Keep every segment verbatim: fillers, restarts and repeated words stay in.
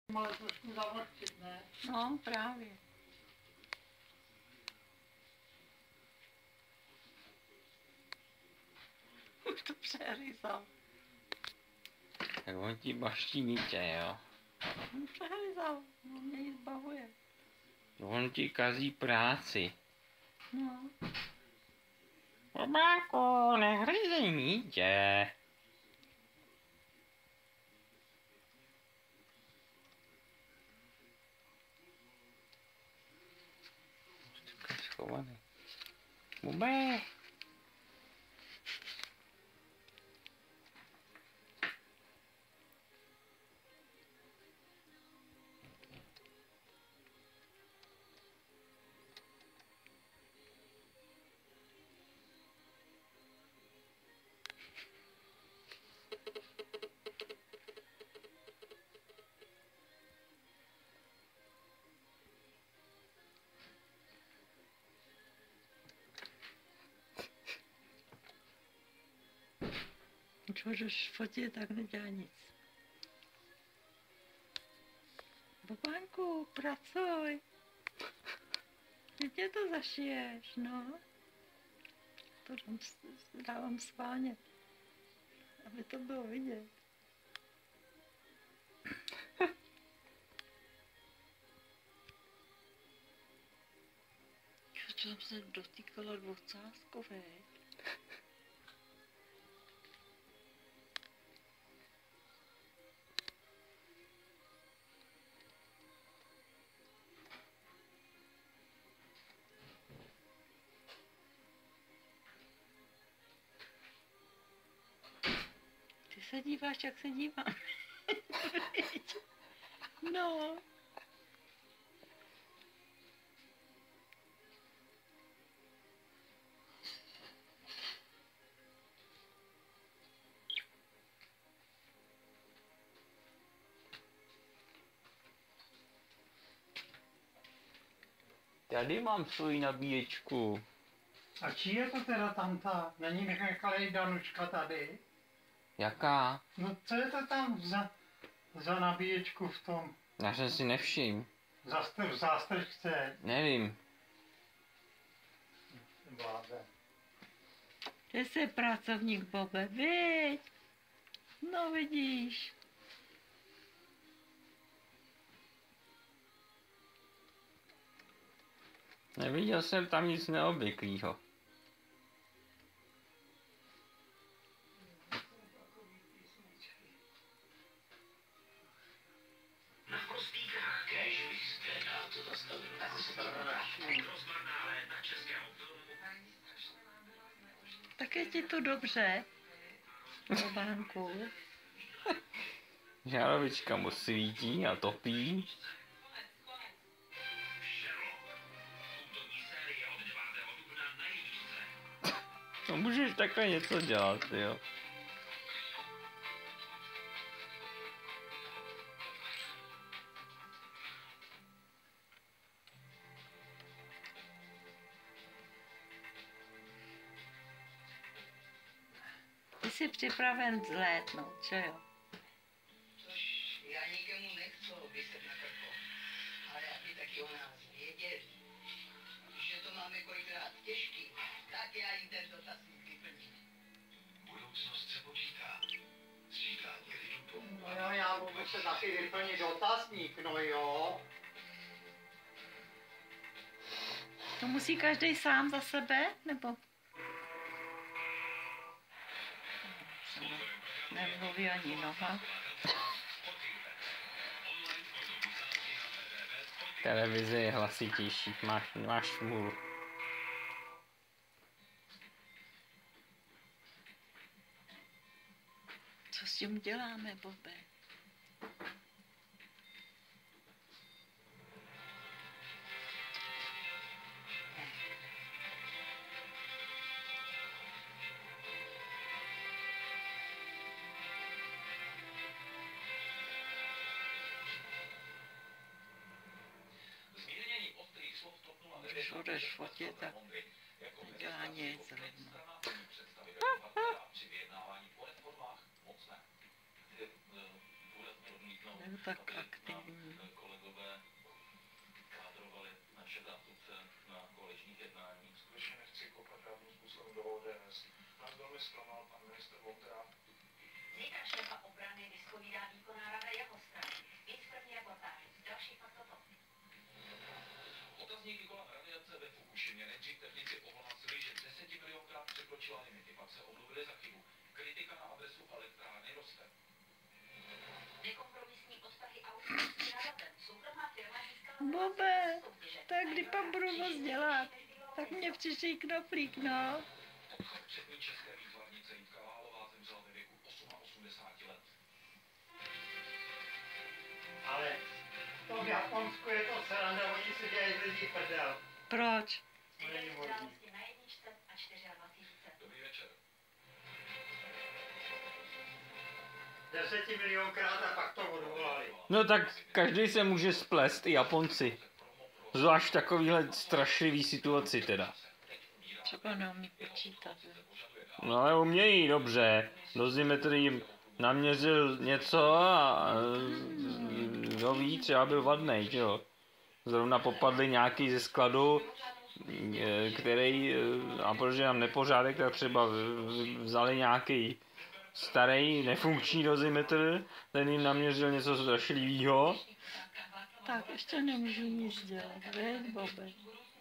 Ale trošku zavlhčit, ne? No, právě. Už to přehryzal. Tak on ti baští dítě, jo. On přehryzal, on mě zbavuje. On ti kazí práci. No. Bobáku, nehryzej dítě. Schovaný. Bobé. Když můžeš fotit, tak nedělá nic. Bobánku, pracuj. Teď to zašiješ, no. To dám, dávám schválně, aby to bylo vidět. Co jsem se dotýkala dvoucásku, veď? Ty se díváš, jak se dívám. No. Tady mám svoji nabíječku. A čí je to teda tam ta? Není nechala jít Danuška tady? Jaká? No co je to tam za, za nabíječku v tom? Já jsem si nevšiml. Zastr, v zástržce. Nevím. Bláze. Ty jsi pracovník, Bobe, viď? No vidíš. Neviděl jsem tam nic neobvyklého. Na kostíkách kéž byste na to zastavil. Rozmarná léta českého filmu. Tak je ti to dobře, Bobánku. Žárovička mu svítí a topí. No můžeš takhle něco dělat, jo. Ty jsi připraven zlétnout, že jo? Což já nikomu nechci vyset na krko, ale aby taky o nás věděli, že to máme kolikrát těžký, tak já jim ten dotazník vyplním. Budoucnost se počítá. Říkání lidu tomu. No jo, já můžu se taky vyplnit dotazník, no jo. To musí každý sám za sebe, nebo? Nemluví ani noha. Televize je hlasitější, máš, máš smůlu. Co s tím děláme, Bobe? Když budeš fotit, tak nedělá nic rovno. nejsou tak aktivní. Kolegové kádrovali naše zástupce na koaličních jednáních. Skutečně nechci kopat žádným způsobem do O D S. Nás velmi zklamal pan ministr Vondra. Zítra šéfa obrany vyspovídá výkonná rada jeho strany. Víc první reportáž. Další pak toto. Otazníky kolem radiace ve Fukushimě. Nejdřív technici ohlásili, že desetimilionkrát překročila limity, pak se omluvili za chybu. Kritika na adresu elektrárny roste. Nekompromisní odtahy australský nadatem. Soukromá firma získala... Bobe, tak kdy pan budu moc dělat? Tak mě přišli knoflík, no. Přední české výtvarnice Jitka Láhalová zemřela ve věku osmaosmdesáti let. Ale to v Japonsku je to sranda, oni si dělají z lidí prdel. Proč? To není možný. Události na jedničce a dvacet čtyři. Dobrý večer. Deseti milionkrát a pak to odvolali. No tak každý se může splést, i Japonci. Zvlášť v takovýhle strašlivý situaci teda. Třeba neumí počítat. že? No ale umějí, dobře. Dozimetr jim naměřil něco a kdo ví, třeba byl vadnej, že jo. Zrovna popadli nějaký ze skladu, eh, který, eh, a protože nám nepořádek, tak třeba v- vzali nějaký starý, nefunkční dozimetr, ten jim naměřil něco strašlivého. Tak, ještě nemůžu nic dělat, veď, Bobe.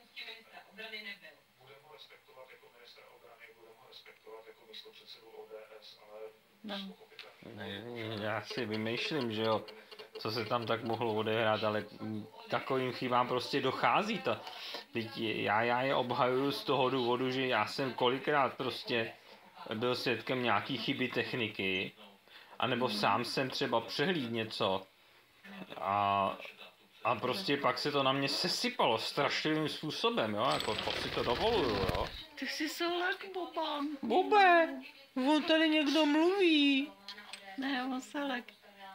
Budeme ho respektovat jako ministra obrany, budeme ho respektovat jako místopředsedu O D S, ale No. pochopitelně... Já si vymýšlím, že jo, co se tam tak mohlo odehrát, ale takovým chybám prostě dochází to. Teď já, já je obhajuju z toho důvodu, že já jsem kolikrát prostě byl svědkem nějaký chyby techniky, anebo sám jsem třeba přehlíd něco a, a prostě pak se to na mě sesypalo strašlivým způsobem, jo, jako to si to dovoluju, jo. Ty jsi solek, Boban. Bobe, on tady někdo mluví. Ne, on selek.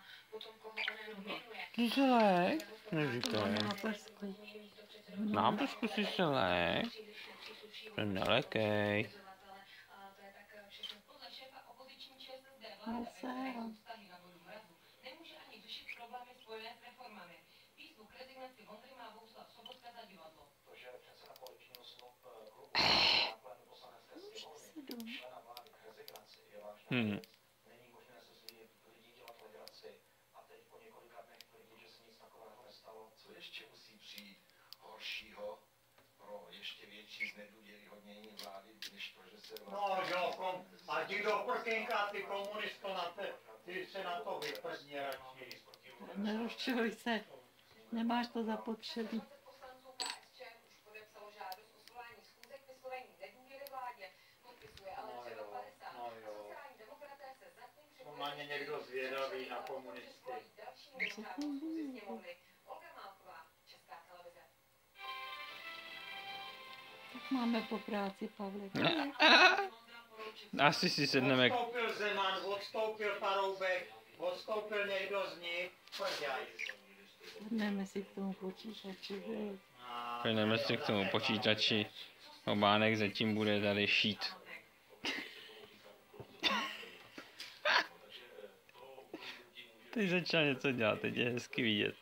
Ty se lék? To Neříkej. má prsku. Nám to zkusit se lék. Nelekej. No se. Nemůže ani řešit problémy spojené s reformami. Výzvu k rezignaci Vondry má Bohuslav Sobotka za divadlo. To, že předseda koaličního klubu na plénu poslanecké sněmovny člena vlády k rezignaci je vážná Hmm. věc. Není možné se z lidí dělat legraci a teď po několika dnech tvrdit, že se nic takového nestalo. Co ještě musí přijít horšího pro ještě větší znedůvěryhodnění vlády, než to, že se No jo, kom, a ti do prkynka, ty komunisto na te, ty se na to vyprdni radši. Nerozčiluj se. Nemáš to zapotřebí. Poslanců K S Č už podepsalo žádost o svolání schůze k vyslovení nedůvěry vládě. Podpisuje ale No třeba jo, padesát. no jo. Sociální demokraté se zatím No na ně někdo zvědavý na komunisty. další mimořádnou schůzi sněmovny. Olga Málková, Česká televize. Tak máme po práci, Pavle. Asi si sedneme. Odstoupil Zeman, odstoupil Paroubek, odstoupil někdo z nich, prďaj. Jdeme si k tomu počítači, že? Půjdeme si k tomu počítači. Obánek zatím bude tady šít. Teď začal něco dělat, teď je hezky vidět.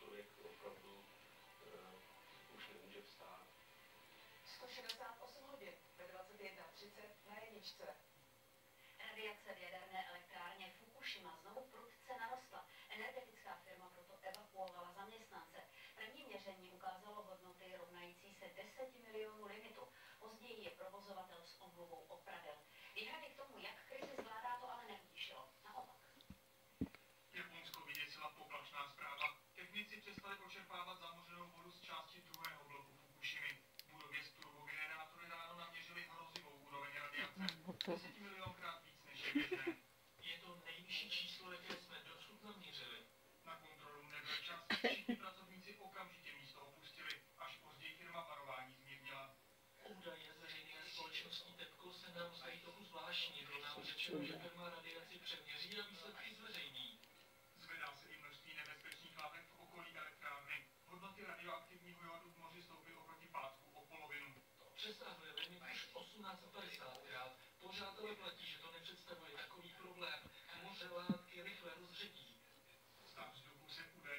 sto šedesát osm hodin ve dvacet jedna třicet na jedničce. Radiace v jaderné elektrárně Fukushima znovu prudce narostla. Energetická firma proto evakuovala zaměstnance. První měření ukázalo hodnoty rovnající se deseti milionů limitu. Později je provozovatel s omluvou opravil. Výhrady k tomu, jak krizi zvládá, to ale neutíšilo. Naopak. Japonsko vyděsila poplašná zpráva. Technici přestali počerpávat zamořenou vodu z části druhého bloku Fukushimy. V budově z turbogenerátory ráno naměřili hrozivou úroveň radiace. No to. Desetimilionkrát víc než je běžné. Je to nejvyšší číslo, jaké jsme dosud naměřili. Na kontrolu nebyl čas. Všichni pracovníci okamžitě místo opustili, až později firma varování zmírnila. Údaje z veřejné společnosti TEPCO se nám zdají trochu zvláštní. Bylo nám řečeno, že firma radiaci přeměří a výsledky zveřejní. Zvedá se i množství nebezpečných látek v okolí elektrárny. Hodnoty radioaktivního jodu v moři stouply oproti pátku o polovinu. To přesahuje limit už osmnáct padesátkrát. Pořád ale platí, že to nepředstavuje takový problém. Moře látky rychle rozředí. Stav vzduchu se údajně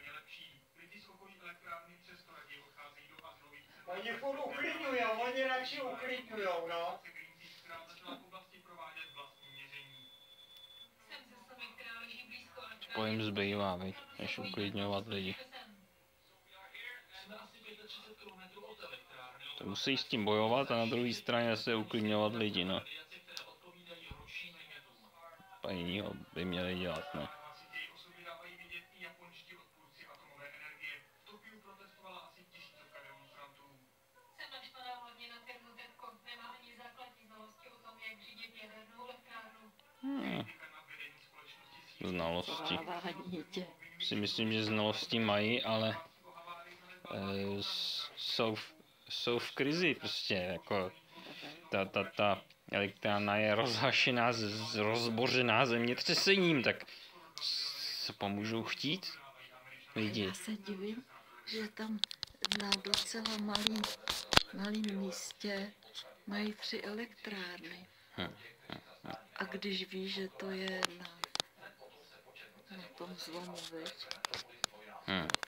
elektrárny přesto raději odcházejí do azylových center. Oni furt uklidňujou, oni radši uklidňujou, no. Greenpeace, která začala v oblasti provádět vlastní měření. Jsem ze Samy, která leží blízko elektrárny. To jim zbývá, viď, než uklidňovat lidi. Jsme asi třicet pět kilometrů od elektrárny. To musí s tím bojovat a na druhé straně se uklidňovat lidi, no. Radiace, které odpovídají ročním limitům. To jinýho by měli dělat, ne. Hlasitěji o sobě dávají vidět i japonští odpůrci atomové energie. V Tokiu protestovala asi tisícovka demonstrantů. Jsem naštvaná hlavně na firmu Tepco. Nemá ani základní znalosti o tom, jak řídit jadernou elektrárnu. Hmm. Kritika na vedení společnosti Siemens Znalosti. Vzdělávání tě. Si myslím, že znalosti mají, ale e, jsou, v, jsou v krizi prostě, jako ta, ta, ta elektrárna je rozhašená, z, z rozbořená zemětřesením, tak co pomůžou chtít lidi? Já se divím, že tam na docela malým, malým místě mají tři elektrárny. Hm. A když ví, že to je na, na tom zlomu, viď? Hm.